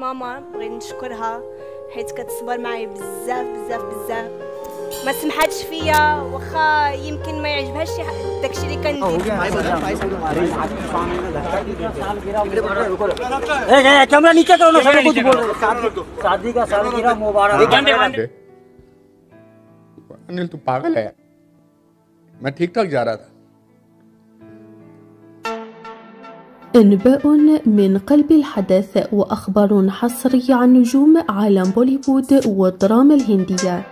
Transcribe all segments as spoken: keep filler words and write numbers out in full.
ماما بغيت نشكرها حيت كتصبر معايا بزاف بزاف بزاف، ما سمحاتش فيا واخا يمكن ما يعجبهاش داكشي اللي كندير. कैमरा नीचे करो ना, सब कुछ बोल रहे हैं। शादी का सालगिरह मुबारक। अनिल तू पागल है, मैं ठीक ठाक जा रहा था। انباء من قلب الحدث واخبار حصرية عن نجوم عالم بوليوود والدراما الهندية.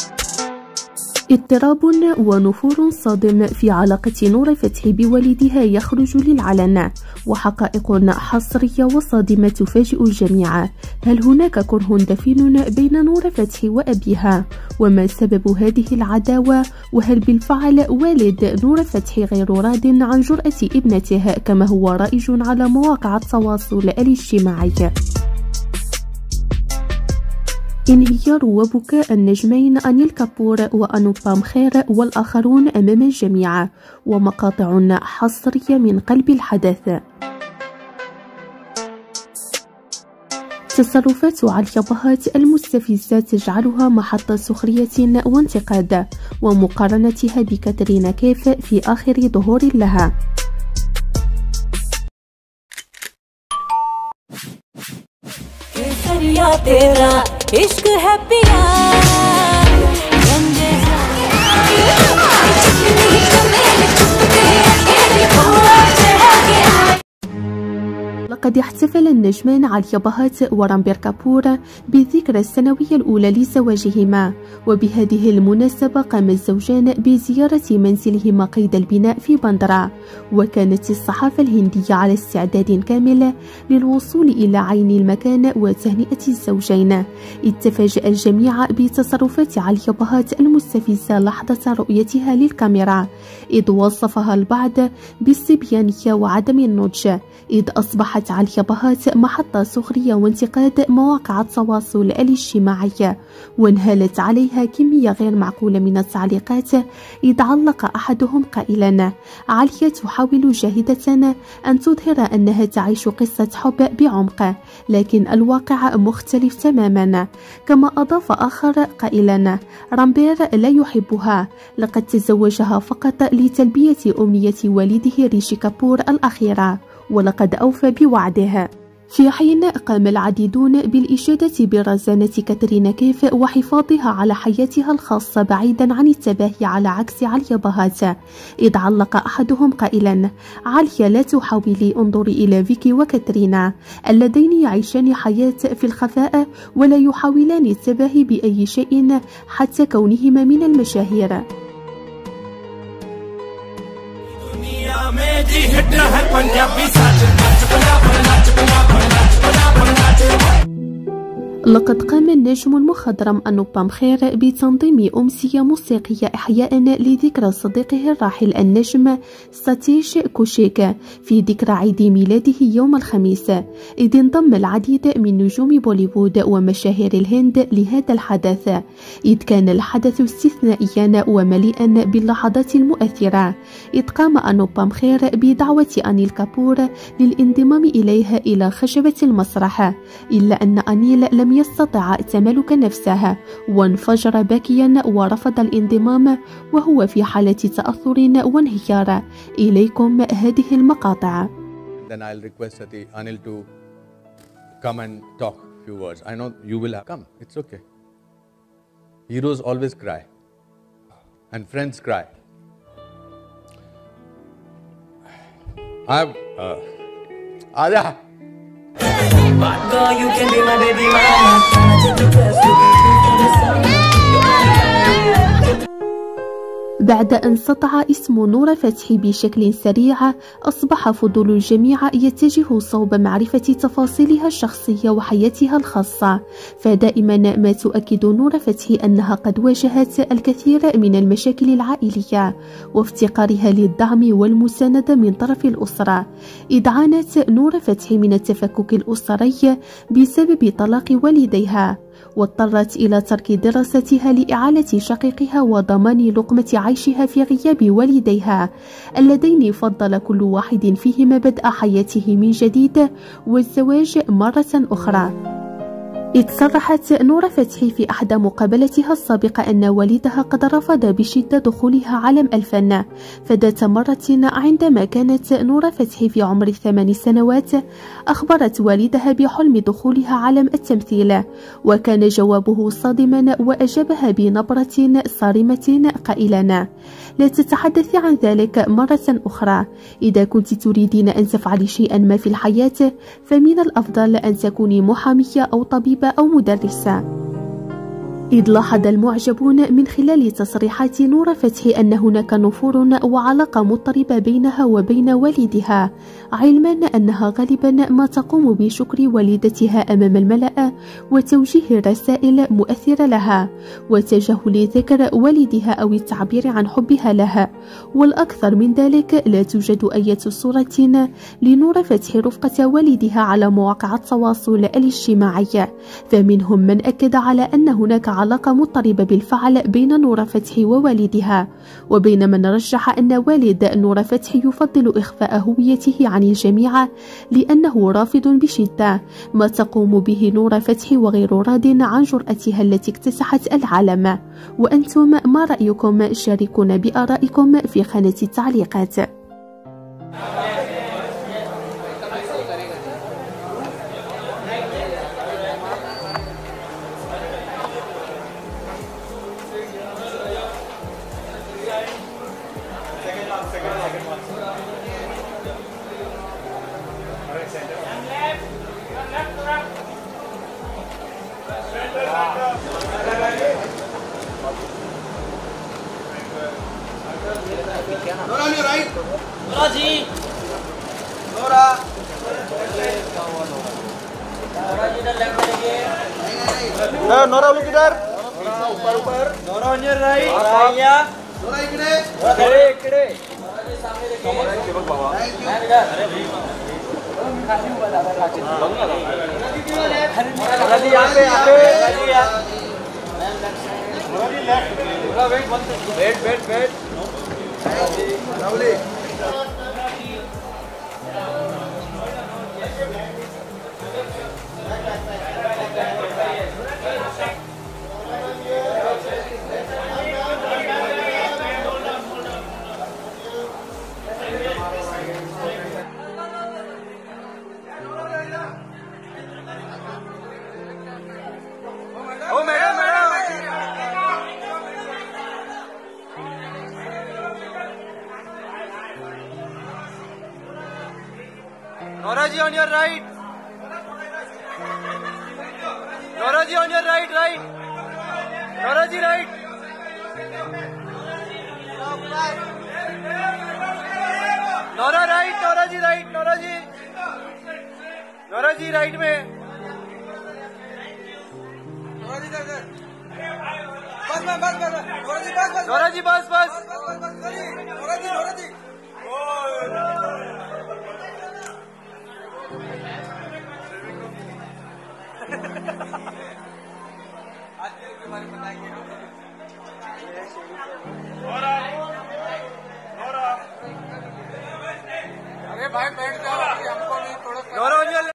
اضطراب ونفور صادم في علاقة نور فتحي بوالدها يخرج للعلن، وحقائق حصرية وصادمة تفاجئ الجميع. هل هناك كره دفين بين نور فتحي وأبيها؟ وما سبب هذه العداوة؟ وهل بالفعل والد نور فتحي غير راض عن جرأة ابنته كما هو رائج على مواقع التواصل الاجتماعي؟ انهيار وبكاء النجمين أنيل كابور وأنوبام خير والآخرون أمام الجميع، ومقاطع حصرية من قلب الحدث. تصرفات عليا بهات المستفزة تجعلها محط سخرية وانتقاد، ومقارنتها بكاترينا كيف في آخر ظهور لها. तेरा इश्क है पिया لقد احتفل النجمان عليا بهات ورامبير كابور بالذكرى السنوية الأولى لزواجهما، وبهذه المناسبة قام الزوجان بزيارة منزلهما قيد البناء في بندرا، وكانت الصحافة الهندية على استعداد كامل للوصول إلى عين المكان وتهنئة الزوجين، إذ تفاجأ الجميع بتصرفات عليا بهات المستفزة لحظة رؤيتها للكاميرا، إذ وصفها البعض بالصبيانية وعدم النضج، إذ أصبحت عليا بهات محط سخرية وانتقاد مواقع التواصل الاجتماعي، وانهالت عليها كمية غير معقولة من التعليقات، إذ علق أحدهم قائلا: عليا تحاول جاهدة أن تظهر أنها تعيش قصة حب بعمق، لكن الواقع مختلف تماما. كما أضاف آخر قائلا: رامبير لا يحبها، لقد تزوجها فقط لتلبية أمنية والده ريشي كابور الأخيرة، ولقد أوفى بوعده. في حين قام العديدون بالإشادة برزانة كاترينا كيف وحفاظها على حياتها الخاصة بعيدا عن التباهي على عكس عليا بهات، إذ علق أحدهم قائلا: عليا لا تحاولي، انظري إلى فيكي وكاترينا اللذين يعيشان حياة في الخفاء ولا يحاولان التباهي بأي شيء حتى كونهما من المشاهير. لقد قام النجم المخضرم أنوبام خير بتنظيم أمسية موسيقية إحياء لذكرى صديقه الراحل النجم ساتيش كوشيك في ذكرى عيد ميلاده يوم الخميس، إذ انضم العديد من نجوم بوليوود ومشاهير الهند لهذا الحدث، إذ كان الحدث استثنائيا ومليئا باللحظات المؤثرة، إذ قام أنوبام خير بدعوة أنيل كابور للانضمام إليها إلى خشبة المسرح، إلا أن أنيل لم يستطع تملك نفسه وانفجر باكيا ورفض الانضمام وهو في حالة تأثر وانهيار. إليكم هذه المقاطع. Then I'll request Anil to come and talk few words. I know you will come. It's okay. Heroes always cry and friends cry. I've uh, Aja. Girl, you can be my baby mama. I'ma take you first to the sun. بعد أن سطع اسم نور فتحي بشكل سريع، أصبح فضول الجميع يتجه صوب معرفة تفاصيلها الشخصية وحياتها الخاصة، فدائما ما تؤكد نور فتحي أنها قد واجهت الكثير من المشاكل العائلية وافتقارها للدعم والمساندة من طرف الأسرة، إذ عانت نور فتحي من التفكك الأسري بسبب طلاق والديها، واضطرت إلى ترك دراستها لإعالة شقيقها وضمان لقمة عيشها في غياب والديها اللذين فضل كل واحد فيهما بدء حياته من جديد والزواج مرة أخرى. إذ صرحت نور فتحي في أحدى مقابلتها السابقة أن والدها قد رفض بشدة دخولها عالم الفن. فذات مرة عندما كانت نور فتحي في عمر ثمان سنوات أخبرت والدها بحلم دخولها عالم التمثيل، وكان جوابه صادما وأجابها بنبرة صارمة قائلا: لا تتحدثي عن ذلك مرة أخرى. إذا كنت تريدين أن تفعلي شيئا ما في الحياة فمن الأفضل أن تكوني محامية أو طبيبة أو مدرسة. إذ لاحظ المعجبون من خلال تصريحات نور فتحي أن هناك نفور وعلاقة مضطربة بينها وبين والدها، علما أنها غالبا ما تقوم بشكر والدتها أمام الملأ وتوجيه رسائل مؤثرة لها وتجاهل ذكر والدها أو التعبير عن حبها لها. والأكثر من ذلك، لا توجد أي صورة لنور فتحي رفقة والدها على مواقع التواصل الاجتماعي، فمنهم من أكد على أن هناك علاقة مضطربة بالفعل بين نور فتحي ووالدها، وبين من رجح أن والد نور فتحي يفضل إخفاء هويته عن الجميع لأنه رافض بشدة ما تقوم به نور فتحي وغير راض عن جرأتها التي اكتسحت العالم. وأنتم ما رأيكم؟ شاركونا بآرائكم في خانة التعليقات. Nora on your right. Nora ji. Nora. Nora ji इधर left में देखिए. नहीं Nora look इधर. Nora ऊपर ऊपर. Nora on your right. भैया. Nora इकडे. इकडे इकडे. Nora जी सामने देखिए. Thank you बाबा. मैं इधर. Nora जी यहाँ पे यहाँ पे. Nora जी यहाँ. Nora जी left. Nora wait one second. Wait wait wait. Lovely. Oh madam, madam. Nora ji on your right. Nora ji on your right, right. Nora ji right. Nora right, Nora ji right, Nora ji. Nora ji right में. Nora ji इधर. बस बस बस बस. Nora ji बस बस. Nora ji बस बस. Nora ji Nora ji. आज के बारे में बताएंगे. Nora Nora. अरे भाई बैठ जाओ, हमको नहीं थोड़ा. नोरा